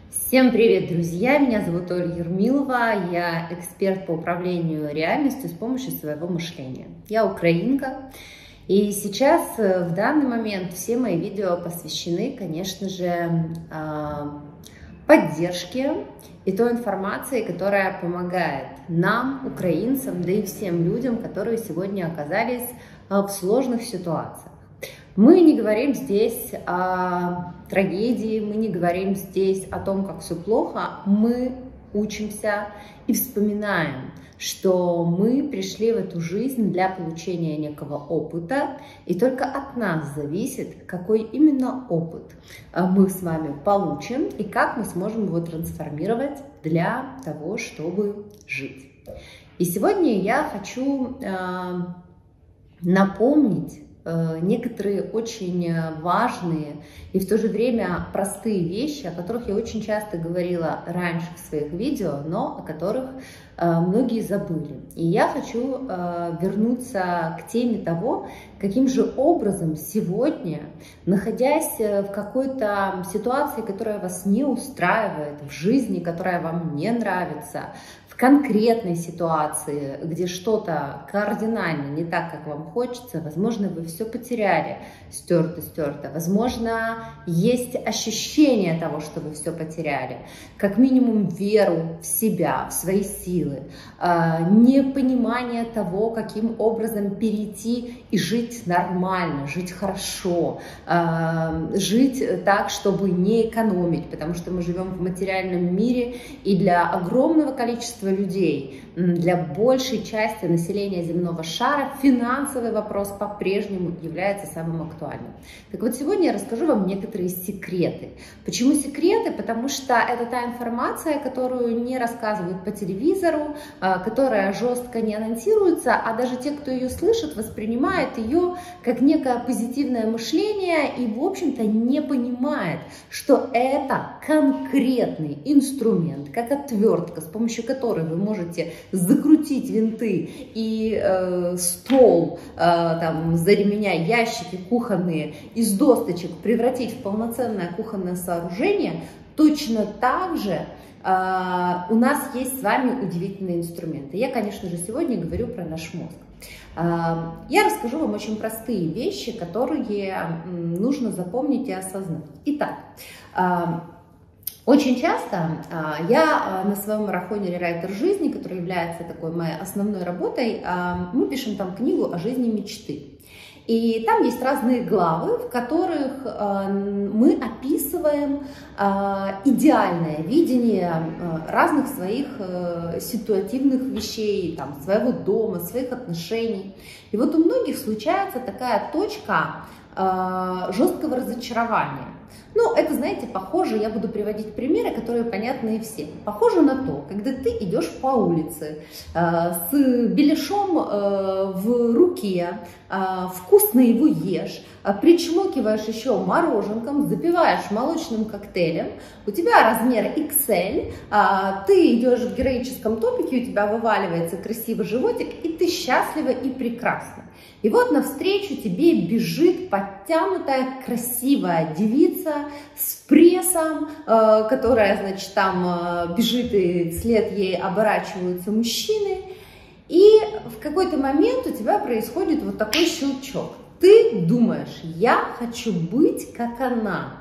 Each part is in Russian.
Всем привет, друзья! Меня зовут Оля Ермилова, я эксперт по управлению реальностью с помощью своего мышления. Я украинка, и сейчас, в данный момент, все мои видео посвящены, конечно же, поддержке и той информации, которая помогает нам, украинцам, да и всем людям, которые сегодня оказались в сложных ситуациях. Мы не говорим здесь о трагедии, мы не говорим здесь о том, как все плохо, мы учимся и вспоминаем, что мы пришли в эту жизнь для получения некого опыта, и только от нас зависит, какой именно опыт мы с вами получим и как мы сможем его трансформировать для того, чтобы жить. И сегодня я хочу напомнить некоторые очень важные и в то же время простые вещи, о которых я очень часто говорила раньше в своих видео, но о которых многие забыли. И я хочу вернуться к теме того, каким же образом сегодня, находясь в какой-то ситуации, которая вас не устраивает, в жизни, которая вам не нравится, в конкретной ситуации, где что-то кардинально не так, как вам хочется, возможно, вы все потеряли, стерто, возможно, есть ощущение того, что вы все потеряли, как минимум веру в себя, в свои силы, непонимание того, каким образом перейти и жить нормально, жить хорошо, жить так, чтобы не экономить, потому что мы живем в материальном мире, и для огромного количества людей, для большей части населения земного шара финансовый вопрос по-прежнему является самым актуальным. Так вот, сегодня я расскажу вам некоторые секреты. Почему секреты? Потому что это та информация, которую не рассказывают по телевизору, которая жестко не анонсируется, а даже те, кто ее слышит, воспринимают ее как некое позитивное мышление и, в общем-то, не понимает, что это конкретный инструмент, как отвертка, с помощью которой вы можете закрутить винты и стол, там, за ремня, ящики кухонные из досточек превратить в полноценное кухонное сооружение. Точно так же у нас есть с вами удивительные инструменты. Я, конечно же, сегодня говорю про наш мозг. Я расскажу вам очень простые вещи, которые нужно запомнить и осознать. Итак, очень часто я на своем марафоне «Рерайтер жизни», который является такой моей основной работой, мы пишем там книгу о жизни мечты. И там есть разные главы, в которых мы описываем идеальное видение разных своих ситуативных вещей, там, своего дома, своих отношений. И вот у многих случается такая точка жесткого разочарования. Ну, это, знаете, похоже, я буду приводить примеры, которые понятны всем. Похоже на то, когда ты идешь по улице с беляшом в руке, вкусно его ешь, причмокиваешь еще мороженком, запиваешь молочным коктейлем, у тебя размер XL, ты идешь в героическом топике, у тебя вываливается красивый животик, и ты счастлива и прекрасна. И вот навстречу тебе бежит подтянутая, красивая девица с прессом, которая, значит, там бежит, и вслед ей оборачиваются мужчины. И в какой-то момент у тебя происходит вот такой щелчок. Ты думаешь, я хочу быть как она.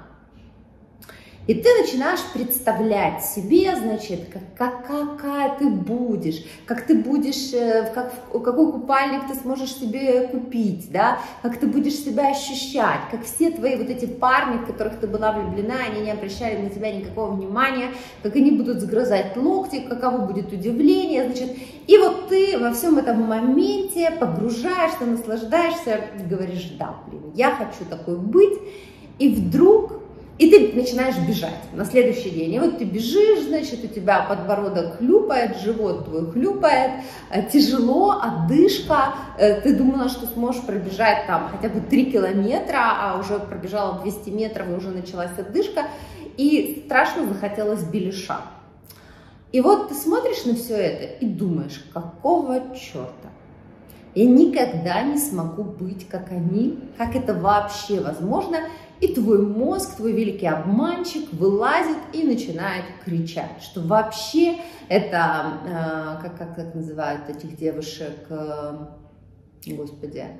И ты начинаешь представлять себе, значит, какая ты будешь, как ты будешь, какой купальник ты сможешь себе купить, да, как ты будешь себя ощущать, как все твои вот эти парни, в которых ты была влюблена, они не обращали на тебя никакого внимания, как они будут сгрызать локти, каково будет удивление, значит. И вот ты во всем этом моменте погружаешься, наслаждаешься, говоришь, да, блин, я хочу такой быть, и вдруг... И ты начинаешь бежать на следующий день. И вот ты бежишь, значит, у тебя подбородок хлюпает, живот твой хлюпает, тяжело, одышка. Ты думала, что сможешь пробежать там хотя бы 3 километра, а уже пробежала 200 метров, и уже началась одышка. И страшно захотелось беляша. И вот ты смотришь на все это и думаешь, какого черта? Я никогда не смогу быть как они, как это вообще возможно. и твой мозг, твой великий обманщик вылазит и начинает кричать, что вообще это, как называют этих девушек, господи,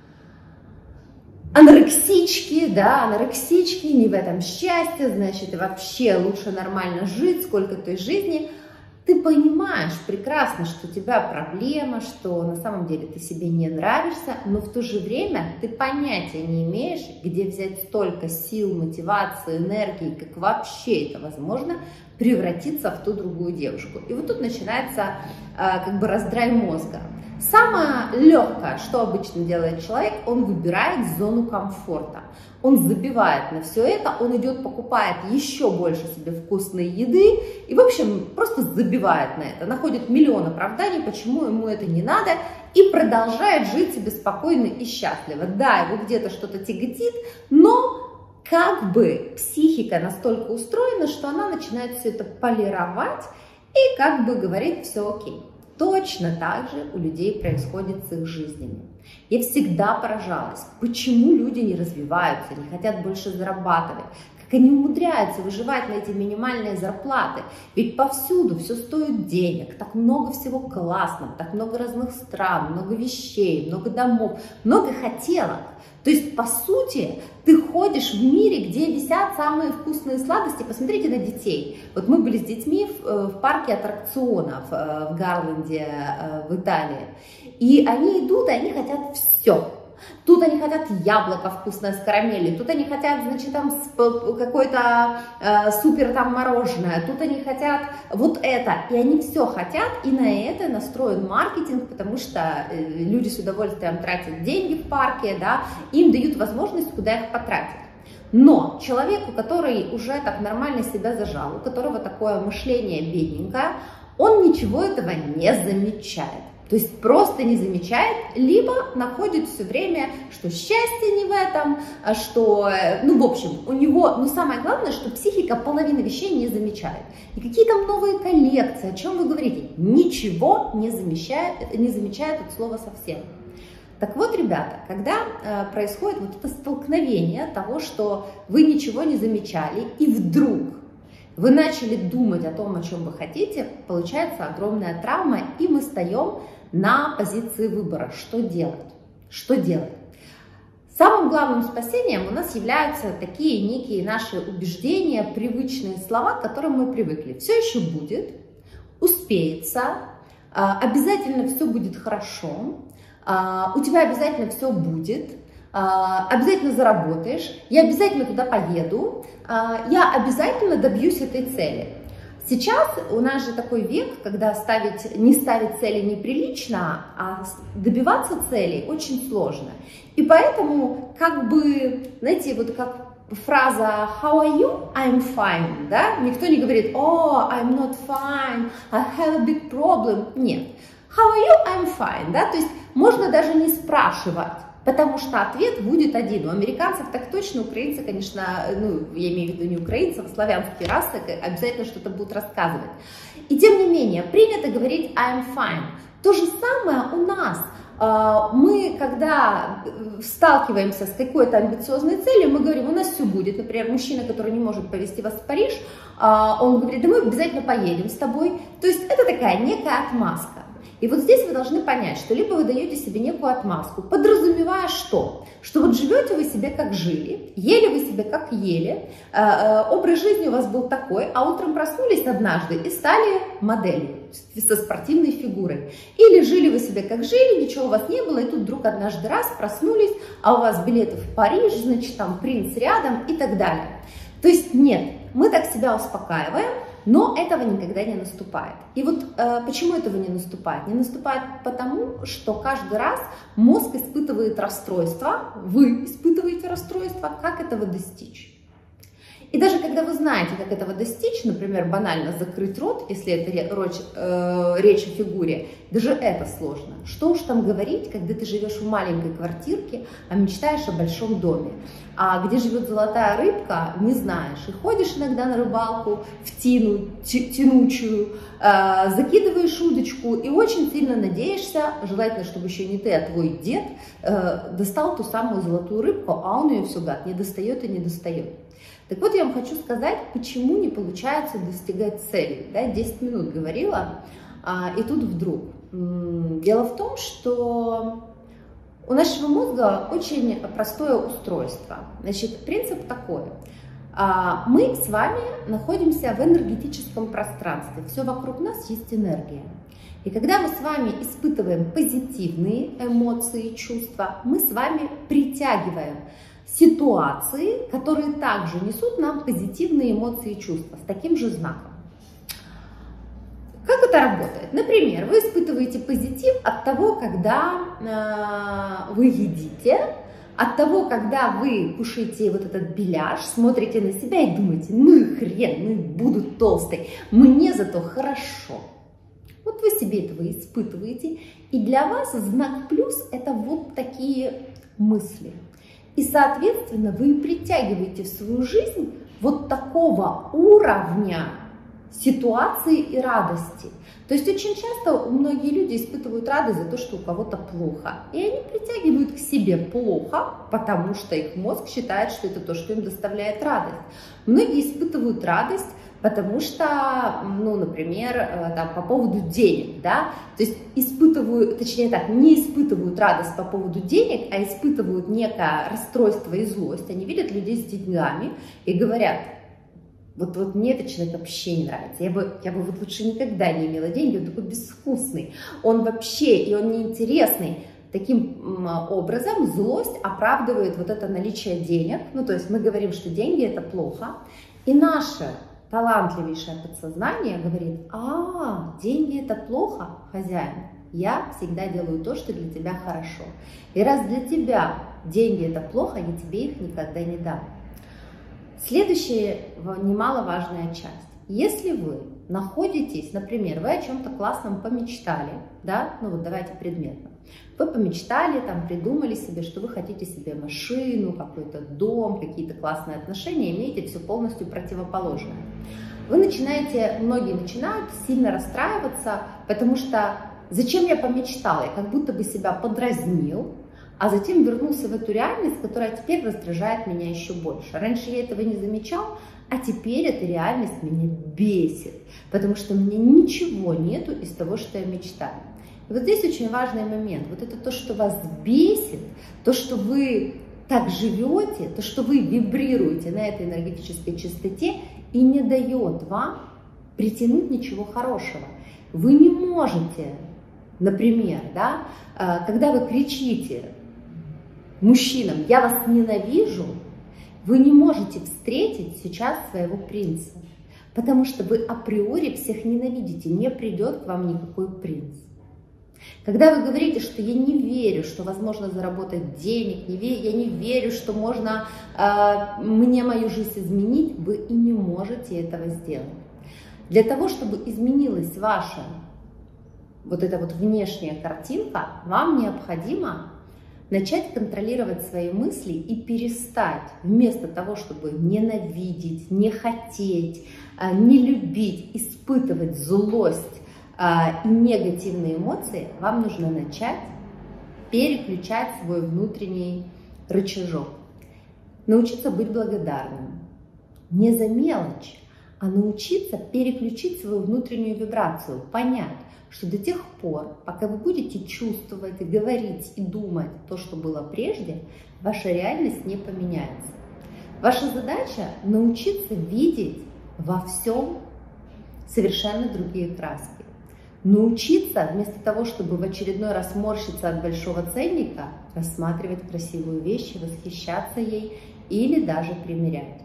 анорексички, да, анорексички, не в этом счастье, значит, вообще лучше нормально жить, сколько той жизни. Ты понимаешь прекрасно, что у тебя проблема, что на самом деле ты себе не нравишься, но в то же время ты понятия не имеешь, где взять столько сил, мотивации, энергии, как вообще это возможно, превратиться в ту другую девушку. И вот тут начинается как бы раздрай мозга. Самое легкое, что обычно делает человек, он выбирает зону комфорта. Он забивает на все это, он идет, покупает еще больше себе вкусной еды и, в общем, просто забивает на это, находит миллион оправданий, почему ему это не надо, и продолжает жить себе спокойно и счастливо. Да, его где-то что-то тяготит, но как бы психика настолько устроена, что она начинает все это полировать и как бы говорит: все окей. Точно так же у людей происходит с их жизнями. Я всегда поражалась, почему люди не развиваются, не хотят больше зарабатывать, как они умудряются выживать на эти минимальные зарплаты. Ведь повсюду все стоит денег, так много всего классного, так много разных стран, много вещей, много домов, много хотелок. То есть, по сути, ты ходишь в мире, где висят самые вкусные сладости. Посмотрите на детей. Вот мы были с детьми в парке аттракционов в Гарленде, в Италии. И они идут, и они хотят все. Тут они хотят яблоко вкусное с карамелью, тут они хотят, значит, там какое-то супер там мороженое, тут они хотят вот это. И они все хотят, и на это настроен маркетинг, потому что люди с удовольствием тратят деньги в парке, да, им дают возможность, куда их потратить. Но человеку, который уже так нормально себя зажал, у которого такое мышление бедненькое, он ничего этого не замечает. То есть просто не замечает, либо находит все время, что счастье не в этом, что, ну, в общем, у него, ну, самое главное, что психика половины вещей не замечает. И какие там новые коллекции, о чем вы говорите? Ничего не замечает от слова совсем. Так вот, ребята, когда происходит вот это столкновение того, что вы ничего не замечали, и вдруг вы начали думать о том, о чем вы хотите, получается огромная травма, и мы встаем на позиции выбора. Что делать? Что делать? Самым главным спасением у нас являются такие некие наши убеждения, привычные слова, к которым мы привыкли. Все еще будет, успеется, обязательно все будет хорошо, у тебя обязательно все будет, обязательно заработаешь, я обязательно туда поеду, я обязательно добьюсь этой цели. Сейчас у нас же такой век, когда не ставить цели неприлично, а добиваться целей очень сложно. И поэтому, как бы, знаете, вот как фраза «How are you? I'm fine», да? Никто не говорит «Oh, I'm not fine, I have a big problem». Нет. «How are you? I'm fine», да? То есть можно даже не спрашивать, потому что ответ будет один. У американцев так точно, украинцы, конечно, ну, я имею в виду не украинцев, а славянские расы, обязательно что-то будут рассказывать. И тем не менее, принято говорить I'm fine. То же самое у нас. Мы, когда сталкиваемся с какой-то амбициозной целью, мы говорим, у нас все будет. Например, мужчина, который не может повезти вас в Париж, он говорит, да мы обязательно поедем с тобой. То есть это такая некая отмазка. И вот здесь вы должны понять, что либо вы даете себе некую отмазку, подразумевая что? Что вот живете вы себе как жили, ели вы себе как ели, образ жизни у вас был такой, а утром проснулись однажды и стали моделью со спортивной фигурой. Или жили вы себе как жили, ничего у вас не было, и тут вдруг однажды раз проснулись, а у вас билеты в Париж, значит там принц рядом и так далее. То есть нет, мы так себя успокаиваем, но этого никогда не наступает. И вот почему этого не наступает? Не наступает потому, что каждый раз мозг испытывает расстройство, вы испытываете расстройство, как этого достичь. И даже когда вы знаете, как этого достичь, например, банально закрыть рот, если это речь о фигуре, даже это сложно. Что уж там говорить, когда ты живешь в маленькой квартирке, а мечтаешь о большом доме. А где живет золотая рыбка, не знаешь. И ходишь иногда на рыбалку в тину тянучую, закидываешь удочку и очень сильно надеешься, желательно, чтобы еще не ты, а твой дед, достал ту самую золотую рыбку, а он ее все, гад, не достает и не достает. Так вот, я вам хочу сказать, почему не получается достигать цели. Да, 10 минут говорила, и тут вдруг. Дело в том, что у нашего мозга очень простое устройство. Значит, принцип такой. Мы с вами находимся в энергетическом пространстве. Все вокруг нас есть энергия. И когда мы с вами испытываем позитивные эмоции и чувства, мы с вами притягиваем ситуации, которые также несут нам позитивные эмоции и чувства с таким же знаком. Как это работает? Например, вы испытываете позитив от того, когда вы едите, от того, когда вы кушаете вот этот беляш, смотрите на себя и думаете, ну и хрен, ну и буду толстой, мне зато хорошо. Вот вы себе этого испытываете, и для вас знак плюс – это вот такие мысли. И, соответственно, вы притягиваете в свою жизнь вот такого уровня ситуации и радости. То есть очень часто многие люди испытывают радость за то, что у кого-то плохо. И они притягивают к себе плохо, потому что их мозг считает, что это то, что им доставляет радость. Многие испытывают радость, потому что, ну, например, там, по поводу денег, да, то есть испытывают, точнее так, не испытывают радость по поводу денег, а испытывают некое расстройство и злость. Они видят людей с деньгами и говорят, вот мне этот человек вообще не нравится, я бы вот лучше никогда не имела деньги, он такой безвкусный, он вообще, и он неинтересный. Таким образом злость оправдывает вот это наличие денег, ну, то есть мы говорим, что деньги это плохо, и наше талантливейшее подсознание говорит, деньги это плохо, хозяин, я всегда делаю то, что для тебя хорошо. И раз для тебя деньги это плохо, я тебе их никогда не дам. Следующая немаловажная часть. Если вы находитесь, например, вы о чем-то классном помечтали, да, ну вот давайте предметно. Вы помечтали, там придумали себе, что вы хотите себе машину, какой-то дом, какие-то классные отношения, имеете все полностью противоположное. Вы начинаете, многие начинают сильно расстраиваться, потому что зачем я помечтал, я как будто бы себя подразнил, а затем вернулся в эту реальность, которая теперь раздражает меня еще больше. Раньше я этого не замечал, а теперь эта реальность меня бесит, потому что у меня ничего нету из того, что я мечтаю. И вот здесь очень важный момент. Вот это то, что вас бесит, то, что вы так живете, то, что вы вибрируете на этой энергетической частоте и не дает вам притянуть ничего хорошего. Вы не можете, например, да, когда вы кричите мужчинам «я вас ненавижу», вы не можете встретить сейчас своего принца, потому что вы априори всех ненавидите, не придет к вам никакой принц. Когда вы говорите, что я не верю, что возможно заработать денег, я не верю, что можно мне мою жизнь изменить, вы и не можете этого сделать. Для того, чтобы изменилась ваша вот эта вот внешняя картинка, вам необходимо начать контролировать свои мысли и перестать, вместо того, чтобы ненавидеть, не хотеть, не любить, испытывать злость и негативные эмоции, вам нужно начать переключать свой внутренний рычажок. Научиться быть благодарным. Не за мелочь, а научиться переключить свою внутреннюю вибрацию, понять, что до тех пор, пока вы будете чувствовать, и говорить и думать то, что было прежде, ваша реальность не поменяется. Ваша задача научиться видеть во всем совершенно другие краски. Научиться, вместо того, чтобы в очередной раз морщиться от большого ценника, рассматривать красивую вещь, восхищаться ей или даже примерять.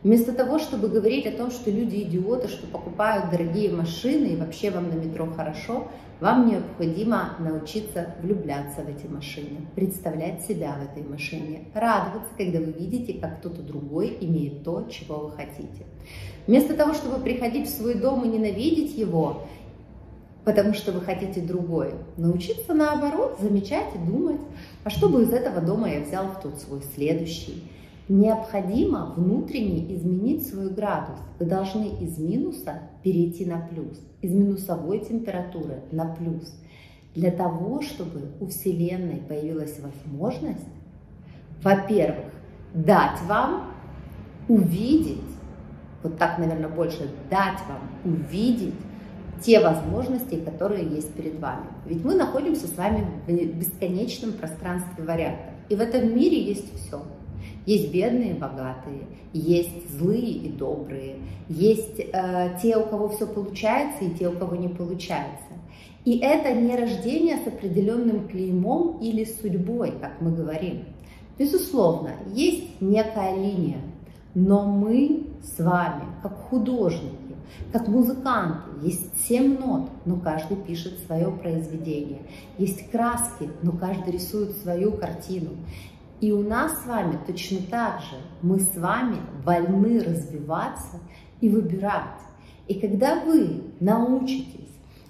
Вместо того, чтобы говорить о том, что люди идиоты, что покупают дорогие машины и вообще вам на метро хорошо, вам необходимо научиться влюбляться в эти машины, представлять себя в этой машине, радоваться, когда вы видите, как кто-то другой имеет то, чего вы хотите. Вместо того, чтобы приходить в свой дом и ненавидеть его, потому что вы хотите другой, научиться наоборот замечать и думать, а что бы из этого дома я взял в тот свой следующий. Необходимо внутренне изменить свой градус. Вы должны из минуса перейти на плюс, из минусовой температуры на плюс. Для того, чтобы у Вселенной появилась возможность, во-первых, дать вам увидеть, вот так, наверное, больше, дать вам увидеть те возможности, которые есть перед вами. Ведь мы находимся с вами в бесконечном пространстве вариантов. И в этом мире есть все. Есть бедные и богатые, есть злые и добрые, есть те, у кого все получается, и те, у кого не получается. И это не рождение с определенным клеймом или судьбой, как мы говорим. Безусловно, есть некая линия, но мы с вами, как художники, как музыканты, есть 7 нот, но каждый пишет свое произведение. Есть краски, но каждый рисует свою картину. И у нас с вами точно так же, мы с вами вольны развиваться и выбирать. И когда вы научитесь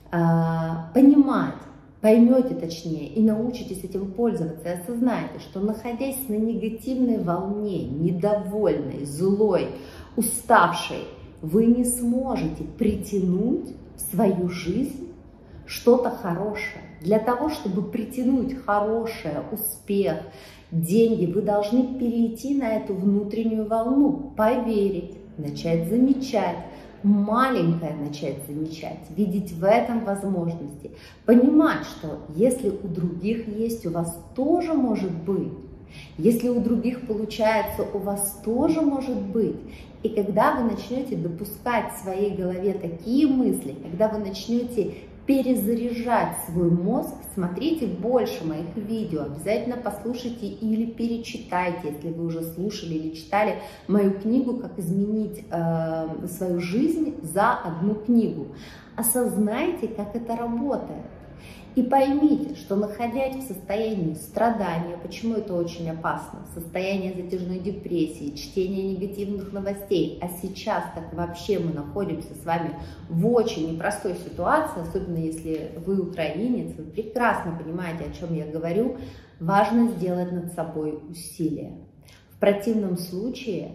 понимать, поймете точнее и научитесь этим пользоваться, и осознаете, что находясь на негативной волне, недовольной, злой, уставшей, вы не сможете притянуть в свою жизнь что-то хорошее. Для того, чтобы притянуть хорошее, успех, деньги, вы должны перейти на эту внутреннюю волну, поверить, начать замечать, маленькое начать замечать, видеть в этом возможности, понимать, что если у других есть, у вас тоже может быть. Если у других получается, у вас тоже может быть. И когда вы начнете допускать в своей голове такие мысли, когда вы начнете перезаряжать свой мозг, смотрите больше моих видео, обязательно послушайте или перечитайте, если вы уже слушали или читали мою книгу «Как изменить свою жизнь за одну книгу». Осознайте, как это работает. И поймите, что находясь в состоянии страдания, почему это очень опасно, состояние затяжной депрессии, чтение негативных новостей, а сейчас так вообще мы находимся с вами в очень непростой ситуации, особенно если вы украинец, вы прекрасно понимаете, о чем я говорю, важно сделать над собой усилия. В противном случае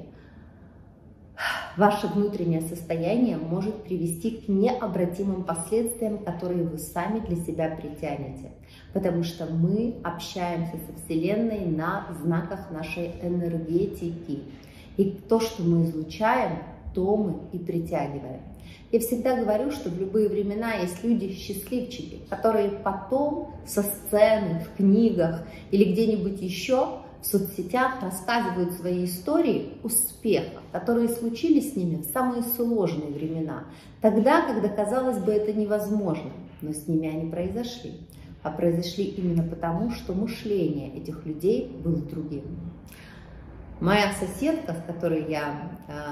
ваше внутреннее состояние может привести к необратимым последствиям, которые вы сами для себя притянете. Потому что мы общаемся со Вселенной на знаках нашей энергетики. И то, что мы излучаем, то мы и притягиваем. Я всегда говорю, что в любые времена есть люди-счастливчики, которые потом со сцены, в книгах или где-нибудь еще в соцсетях рассказывают свои истории успеха, которые случились с ними в самые сложные времена. Тогда, когда, казалось бы, это невозможно, но с ними они произошли. А произошли именно потому, что мышление этих людей было другим. Моя соседка, с которой я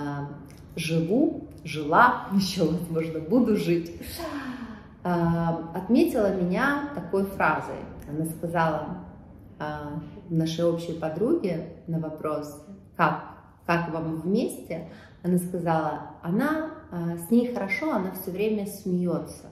жила, еще, возможно, буду жить, отметила меня такой фразой. Она сказала нашей общей подруге на вопрос, как вам вместе, она сказала, с ней хорошо, она все время смеется.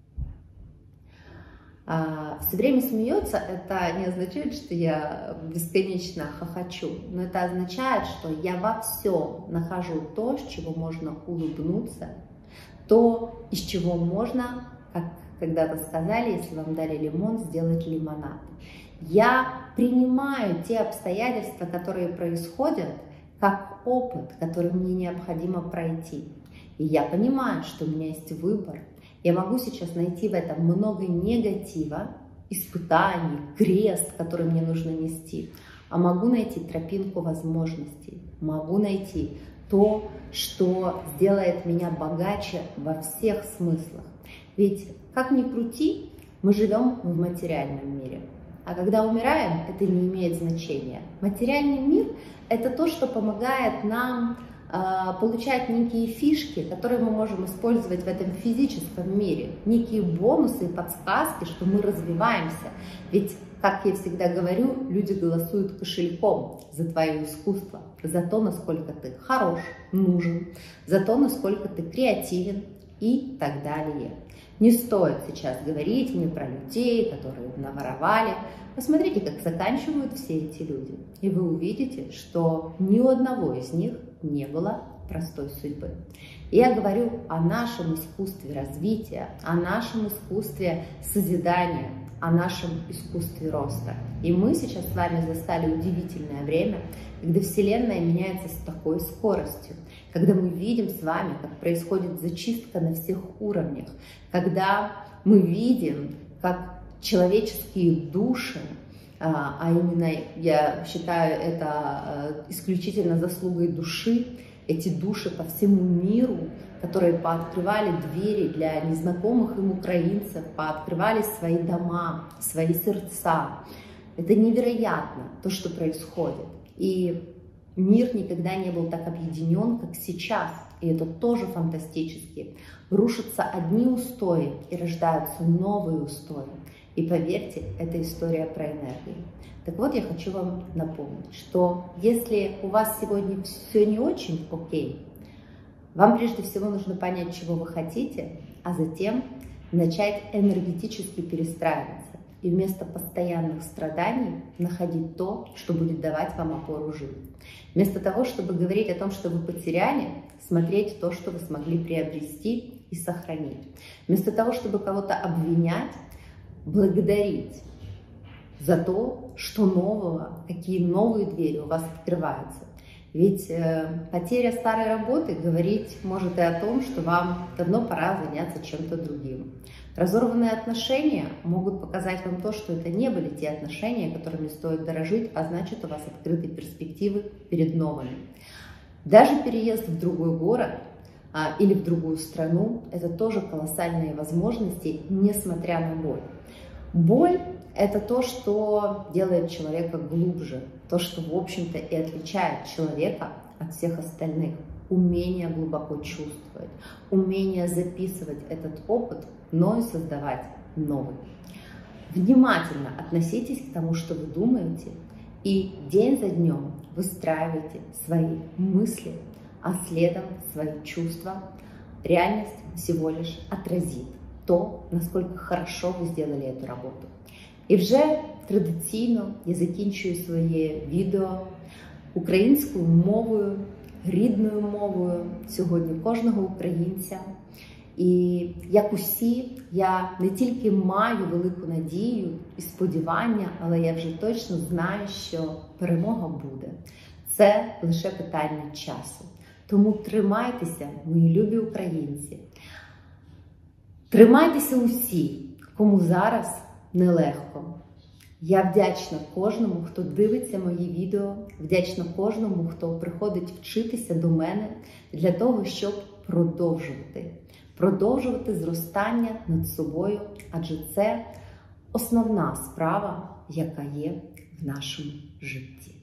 Все время смеется, это не означает, что я бесконечно хохочу, но это означает, что я во всем нахожу то, с чего можно улыбнуться, то, из чего можно, как когда-то сказали, если вам дали лимон, сделать лимонад. Я принимаю те обстоятельства, которые происходят, как опыт, который мне необходимо пройти. И я понимаю, что у меня есть выбор. Я могу сейчас найти в этом много негатива, испытаний, крест, который мне нужно нести, а могу найти тропинку возможностей, могу найти то, что сделает меня богаче во всех смыслах. Ведь, как ни крути, мы живем в материальном мире. А когда умираем, это не имеет значения. Материальный мир – это то, что помогает нам получать некие фишки, которые мы можем использовать в этом физическом мире, некие бонусы и подсказки, что мы развиваемся. Ведь, как я всегда говорю, люди голосуют кошельком за твое искусство, за то, насколько ты хорош, нужен, за то, насколько ты креативен и так далее. Не стоит сейчас говорить мне про людей, которые наворовали. Посмотрите, как заканчивают все эти люди. И вы увидите, что ни у одного из них не было простой судьбы. Я говорю о нашем искусстве развития, о нашем искусстве созидания, о нашем искусстве роста. И мы сейчас с вами застали удивительное время, когда Вселенная меняется с такой скоростью, когда мы видим с вами, как происходит зачистка на всех уровнях, когда мы видим, как человеческие души, а именно я считаю это исключительно заслугой души, эти души по всему миру, которые пооткрывали двери для незнакомых им украинцев, пооткрывали свои дома, свои сердца. Это невероятно, то, что происходит. И мир никогда не был так объединен, как сейчас. И это тоже фантастически. Рушатся одни устои и рождаются новые устои. И поверьте, это история про энергию. Так вот, я хочу вам напомнить, что если у вас сегодня все не очень окей, вам прежде всего нужно понять, чего вы хотите, а затем начать энергетически перестраиваться. И вместо постоянных страданий находить то, что будет давать вам опору жить. Вместо того, чтобы говорить о том, что вы потеряли, смотреть то, что вы смогли приобрести и сохранить. Вместо того, чтобы кого-то обвинять, благодарить за то, что нового, какие новые двери у вас открываются. Ведь потеря старой работы говорить может и о том, что вам давно пора заняться чем-то другим. Разорванные отношения могут показать вам то, что это не были те отношения, которыми стоит дорожить, а значит, у вас открыты перспективы перед новыми. Даже переезд в другой город или в другую страну – это тоже колоссальные возможности, несмотря на боль. Боль – это то, что делает человека глубже, то, что, в общем-то, и отличает человека от всех остальных. Умение глубоко чувствовать, умение записывать этот опыт, но и создавать новый. Внимательно относитесь к тому, что вы думаете, и день за днем выстраивайте свои мысли, а следом свои чувства. Реальность всего лишь отразит то, насколько хорошо ви сделали эту роботу. І вже традиційно я закінчую своє відео українською мовою, рідною мовою сьогодні кожного українця. І як усі, я не тільки маю велику надію і сподівання, але я вже точно знаю, що перемога буде. Це лише питання часу. Тому тримайтеся, мої любі українці. Тримайтеся усі, кому зараз нелегко. Я вдячна кожному, хто дивиться мої відео, вдячна кожному, хто приходить вчитися до мене для того, щоб продовжувати зростання над собою, адже це основна справа, яка є в нашому житті.